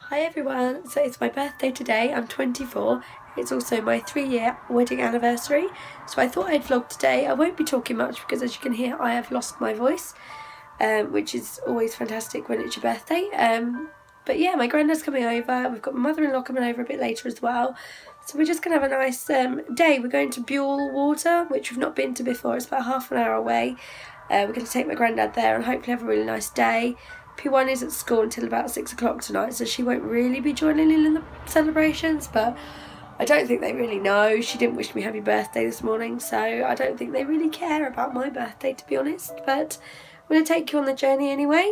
Hi everyone, so it's my birthday today. I'm 24. It's also my 3-year wedding anniversary, so I thought I'd vlog today. I won't be talking much because, as you can hear, I have lost my voice, which is always fantastic when it's your birthday. But yeah, my granddad's coming over. We've got my mother-in-law coming over a bit later as well. So we're just going to have a nice day. We're going to Bewl Water, which we've not been to before. It's about half an hour away. We're going to take my granddad there and hopefully have a really nice day. P1 is at school until about 6 o'clock tonight, so she won't really be joining in the celebrations, but I don't think they really know. She didn't wish me happy birthday this morning, so I don't think they really care about my birthday, to be honest, but I'm going to take you on the journey anyway.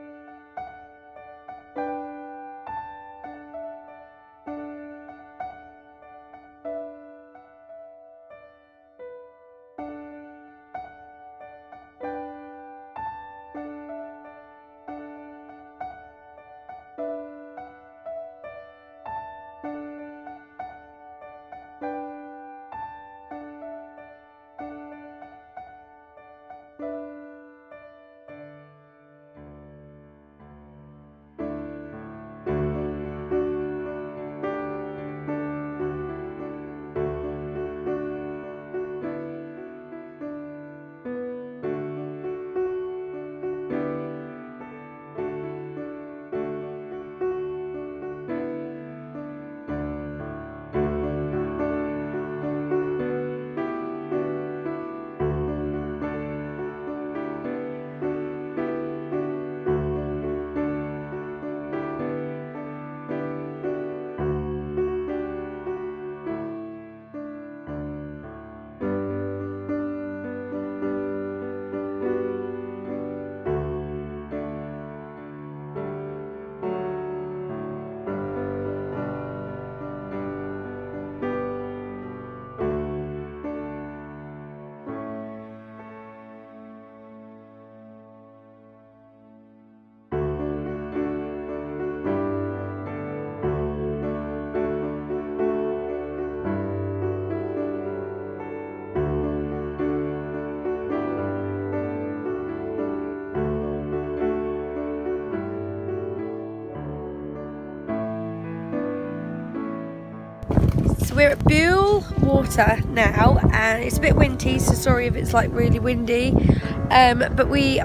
So we're at Bewl Water now, and it's a bit windy, so sorry if it's like really windy, but we've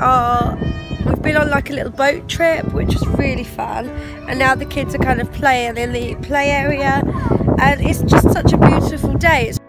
been on like a little boat trip, which was really fun, and now the kids are kind of playing in the play area, and it's just such a beautiful day.